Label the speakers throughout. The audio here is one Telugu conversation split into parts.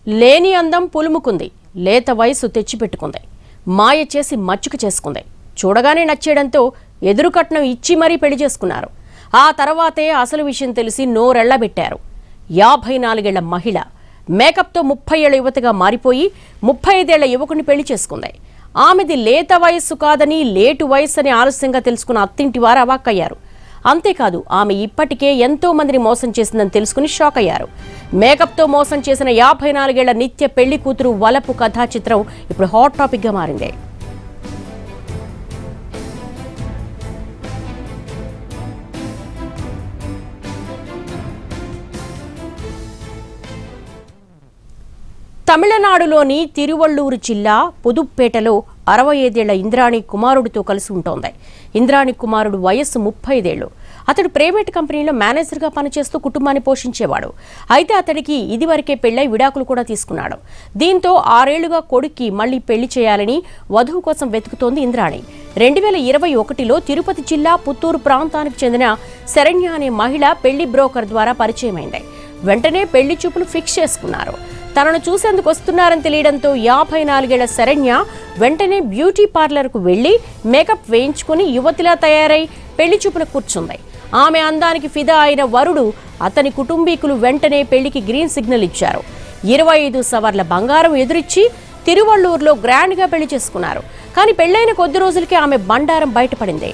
Speaker 1: లేని అందం పులుముకుంది, లేత వయసు తెచ్చిపెట్టుకుంది, మాయ చేసి మచ్చుకు చేసుకుంది. చూడగానే నచ్చేయడంతో ఎదురుకట్నం ఇచ్చి మరీ పెళ్లి చేసుకున్నారు. ఆ తర్వాతే అసలు విషయం తెలిసి నోరెళ్లబెట్టారు. 54 ఏళ్ల మహిళ మేకప్తో 30 ఏళ్ల యువతిగా మారిపోయి 35 ఏళ్ల యువకుని పెళ్లి చేసుకుంది. ఆమెది లేత వయస్సు కాదని లేటు వయస్సు అని ఆలస్యంగా తెలుసుకున్న అత్తింటి వారు అవాక్కయ్యారు. అంతేకాదు ఆమె ఇప్పటికే ఎంతో మందిని మోసం చేసిందని తెలుసుకుని షాక్ అయ్యారు. మేకప్తో మోసం చేసిన 54 ఏళ్ల నిత్య పెళ్లి కూతురు వలపు కథా చిత్రం ఇప్పుడు హాట్ టాపిక్ గా మారింది. తమిళనాడులోని తిరువళ్ళూరు జిల్లా పుదుప్పేటలో 65 ఏళ్ల ఇంద్రాణి కుమారుడితో కలిసి ఉంటోంది. ఇంద్రాణి కుమారుడు వయస్సు 35 ఏళ్లు. అతడు ప్రైవేట్ కంపెనీలో మేనేజర్గా పనిచేస్తూ కుటుంబాన్ని పోషించేవాడు. అయితే అతడికి ఇదివరకే పెళ్లై విడాకులు కూడా తీసుకున్నాడు. దీంతో 6 ఏళ్లుగా కొడుక్కి మళ్లీ పెళ్లి చేయాలని వధువు కోసం వెతుకుతోంది ఇంద్రాణి. 2021లో తిరుపతి జిల్లా పుత్తూరు ప్రాంతానికి చెందిన శరణ్య అనే మహిళ పెళ్లి బ్రోకర్ ద్వారా పరిచయమైంది. వెంటనే పెళ్లి చూపులు ఫిక్స్ చేసుకున్నారు. తనను చూసేందుకు వస్తున్నారని తెలియడంతో 54 ఏళ్ల శరణ్య వెంటనే బ్యూటీ పార్లర్కు వెళ్లి మేకప్ వేయించుకుని యువతిలా తయారై పెళ్లి చూపులకు కూర్చుంది. ఆమె అందానికి ఫిదా అయిన వరుడు అతని కుటుంబీకులు వెంటనే పెళ్లికి గ్రీన్ సిగ్నల్ ఇచ్చారు. 25 సవర్ల బంగారం ఎదురిచ్చి తిరువళ్ళూరులో గ్రాండ్గా పెళ్లి చేసుకున్నారు. కానీ పెళ్లైన కొద్ది రోజులకే ఆమె బండారం బయటపడింది.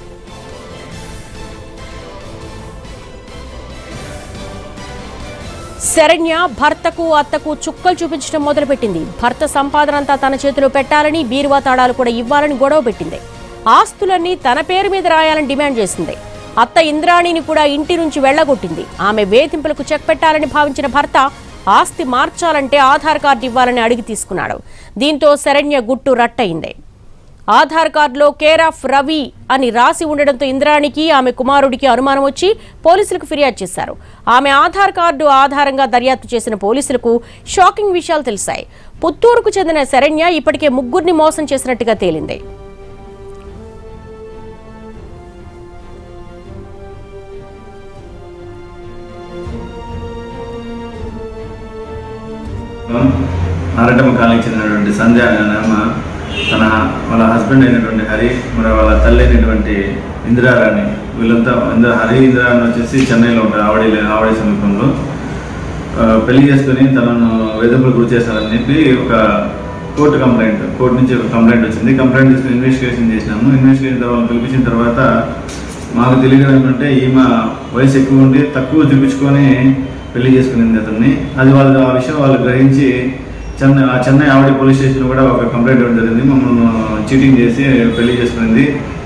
Speaker 1: శరణ్య భర్తకు అత్తకు చుక్కలు చూపించడం మొదలుపెట్టింది. భర్త సంపాదన అంతా తన చేతిలో పెట్టాలని, బీరువా తాళాలు కూడా ఇవ్వాలని గొడవ పెట్టింది. ఆస్తులన్నీ తన పేరు మీద రాయాలని డిమాండ్ చేసింది. అత్త ఇంద్రాణిని కూడా ఇంటి నుంచి వెళ్లగొట్టింది. ఆమె వేధింపులకు చెక్ పెట్టాలని భావించిన భర్త ఆస్తి మార్చాలంటే ఆధార్ కార్డు ఇవ్వాలని అడిగి తీసుకున్నాడు. దీంతో శరణ్య గుట్టు రట్టయింది. ఆధార్ కార్డులో కేర్ ఆఫ్ రవి అని రాసి ఉండడంతో ఇంద్రాణికి ఆమె కుమారుడికి అనుమానం వచ్చి పోలీసులకు ఫిర్యాదు చేశారు. ఆమె ఆధార్ కార్డు ఆధారంగా దర్యాప్తు చేసిన పోలీసులకు షాకింగ్ విషయాలు తెలిసాయి. పుత్తూరుకు చెందిన శరణ్య ఇప్పటికే 3 మోసం చేసినట్టుగా తేలింది.
Speaker 2: నారటమ్మ కాలనీకి చెందినటువంటి సంధ్య అనే వాళ్ళ హస్బెండ్ అయినటువంటి హరి, మరి వాళ్ళ తల్లి అయినటువంటి ఇందిరారాణి, వీళ్ళంతా హరి ఇందిరారాణి వచ్చేసి చెన్నైలో ఉంటారు. ఆవిడ సమీపంలో పెళ్లి చేసుకుని తనను వేధింపులకు గురి చేశారని చెప్పి ఒక కోర్టు నుంచి ఒక కంప్లైంట్ వచ్చింది. కంప్లైంట్ తీసుకుని ఇన్వెస్టిగేషన్ చేసినాము. ఇన్వెస్టిగేషన్ తర్వాత పిలిపించిన తర్వాత మాకు తెలియడం ఏంటంటే ఈమె వయసు ఎక్కువ ఉండి తక్కువ చూపించుకొని పెళ్లి చేసుకునింది అతన్ని. అది ఆ విషయం వాళ్ళు గ్రహించి చెన్నై ఆవిడ పోలీస్ స్టేషన్లో కూడా ఒక కంప్లైంట్ ఇవ్వడం జరిగింది. మమ్మల్ని చీటింగ్ చేసి పెళ్లి చేసుకునింది,